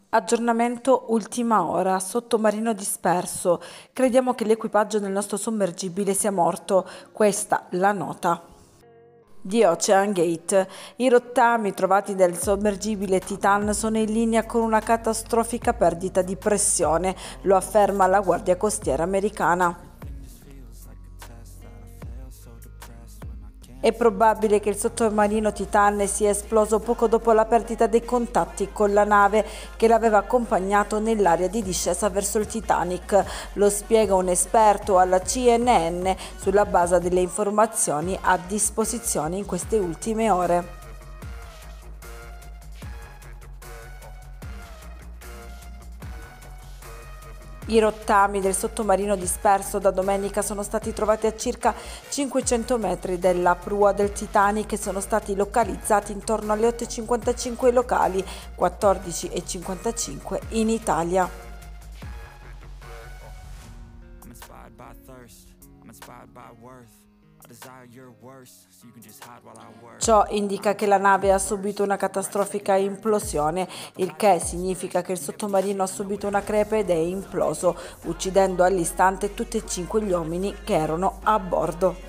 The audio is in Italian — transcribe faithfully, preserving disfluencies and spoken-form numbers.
Aggiornamento ultima ora, sottomarino disperso. Crediamo che l'equipaggio del nostro sommergibile sia morto. Questa la nota di Ocean Gate. I rottami trovati dal sommergibile Titan sono in linea con una catastrofica perdita di pressione, lo afferma la Guardia Costiera americana. È probabile che il sottomarino Titan sia esploso poco dopo la perdita dei contatti con la nave che l'aveva accompagnato nell'area di discesa verso il Titanic. Lo spiega un esperto alla C N N sulla base delle informazioni a disposizione in queste ultime ore. I rottami del sottomarino disperso da domenica sono stati trovati a circa cinquecento metri dalla prua del Titanic e sono stati localizzati intorno alle otto e cinquantacinque locali, quattordici e cinquantacinque in Italia. Ciò indica che la nave ha subito una catastrofica implosione, il che significa che il sottomarino ha subito una crepa ed è imploso, uccidendo all'istante tutti e cinque gli uomini che erano a bordo.